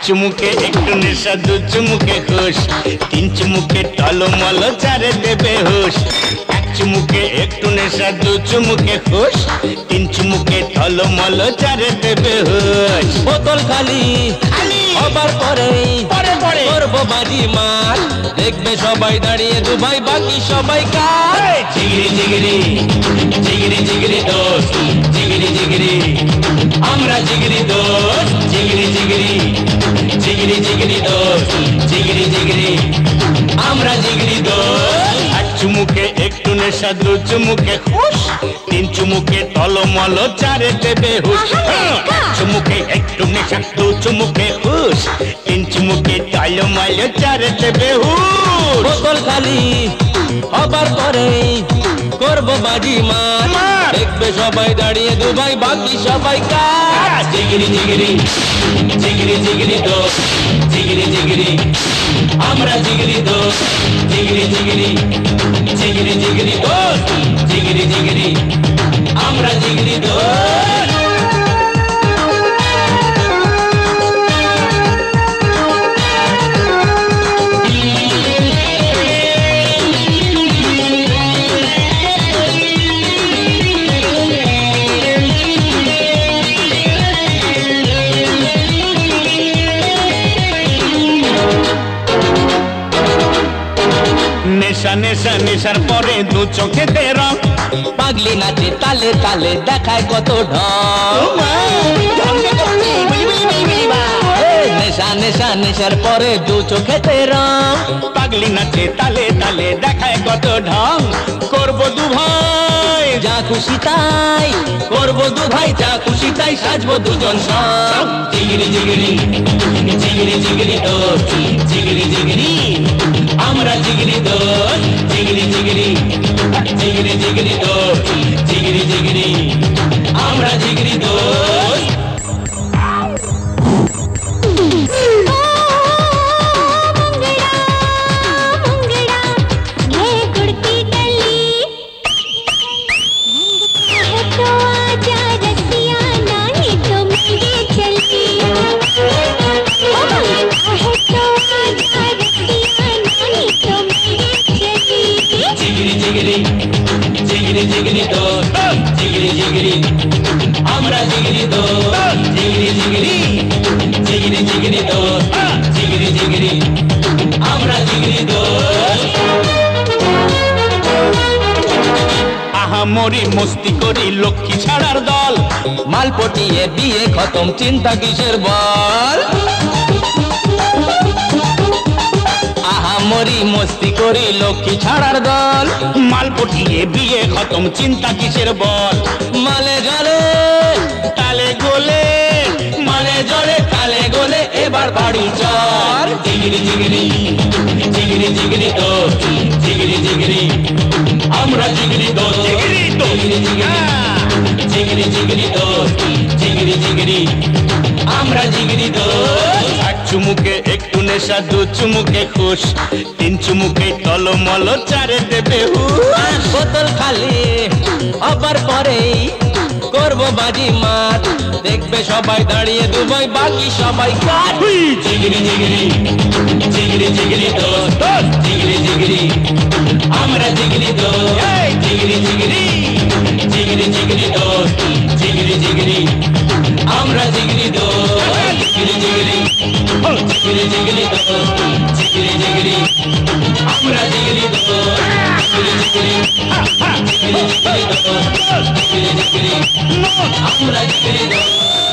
চুমুকে একটু নেশা, দু চুমুকে খুশ, তিন চুমুকে টলমল, চারে দেবে হুশ। এক চুমুকে একটু নেশা, দু চুমুকে খুশ, তিন চুমুকে টলমল, চারে দেবে হুশ। বোতল খালি হবার পরেই করবো বাজি মার, দেখবে সবাই দাঁড়িয়ে দুবাই, বাকি সবাই কার। জিগিরি জিগিরি জিগিরি জিগিরি দোস্ত, জিগিরি জিগিরি আমরা জিগিরি দোস্ত, জিগিরি জিগিরি জিগিরি জিগিরি দোস্ত, জিগিরি জিগিরি আমরা জিগিরি দোস্ত। এক চুমুকে একটু নেশা, দু চুমুকে খুশ, তিন চুমুকে টলমল, চারে দেবে হুশ। এক চুমুকে একটু নেশা, দু চুমুকে খুশ, তিন চুমুকে টলমল, চারে দেবে হুশ। বোতল খালি হবার পরেই করবো বাজি মার, দেখবে সবাই দাঁড়িয়ে দুবাই, বাকি সবাই কার। জিগিরি জিগিরি জিগিরি জিগিরি দোস্ত, জিগিরি জিগিরি আমরা জিগিরি দোস্ত, জিগিরি জিগিরি জিগিরি জিগিরি দোস্ত, জিগিরি জিগিরি আমরা জিগিরি দোস্ত। নেশা নেশা নেশার পরে দু চোখেতে রং, পাগলি নাচে তালে তালে, দেখায় কত ঢং। নেশা নেশা নেশার পরে দু চোখেতে রং, পাগলি নাচে তালে তালে, দেখায় কত ঢং। করবো দু ভাই যা খুশি তাই করবো দু ভাই, যা খুশি তাই সাজবো দুজন সব। জিগিরি জিগিরি জিগিরি জিগিরি দোস্ত, জিগিরি জিগিরি আমরা জিগিরি দোস্ত, জিগিরি জিগিরি জিগিরি জিগিরি দোস্ত, জিগিরি জিগিরি আমরা জিগিরি দোস্ত। জিগিরি জিগিরি দোস্ত, জিগিরি জিগিরি আমরা জিগিরি দোস্ত, জিগিরি জিগিরি জিগিরি জিগিরি দোস্ত, জিগিরি জিগিরি আমরা জিগিরি দোস্ত। আহামরি মস্তি করি লক্ষ্মী ছাড়ার দল, মাল পটিয়ে বিয়ে খতম, চিন্তা কিসের বল। আহামরি মস্তি করি লক্ষ্মী ছাড়ার দল, মাল পটিয়ে বিয়ে খতম, চিন্তা কিসের বল। মালে জলে তালে গোলে, মালে জলে তালে গোলে, এবার বাড়ি চল। জিগিরি জিগিরি জিগিরি জিগিরি দোস্ত, জিগিরি জিগিরি আমরা জিগিরি দোস্ত, জিগিরি জিগিরি জিগিরি জিগিরি দোস্ত, জিগিরি জিগিরি আমরা জিগিরি দোস্ত। এক চুমুকে একটু নেশা, দু চুমুকে খুশ, তিন চুমুকে টলমল, চারে দেবে হুশ। বোতল খালি হবার পরেই করবো বাজি মার, দেখবে সবাই দাঁড়িয়ে দুবাই, বাকি সবাই কার। জিগিরি জিগিরি জিগিরি জিগিরি দোস্ত, জিগিরি জিগিরি আমরা জিগিরি দোস্ত, জিগিরি জিগিরি জিগিরি জিগিরি দোস্ত, জিগিরি জিগিরি আমরা জিগিরি দোস্ত, জিগিরি জিগিরি জিগিরি জিগিরি দোস্ত, জিগিরি জিগিরি আমরা জিগিরি দোস্ত, জিগিরি জিগিরি জিগিরি জিগিরি দোস্ত, জিগিরি জিগিরি আমরা জিগিরি দোস্ত।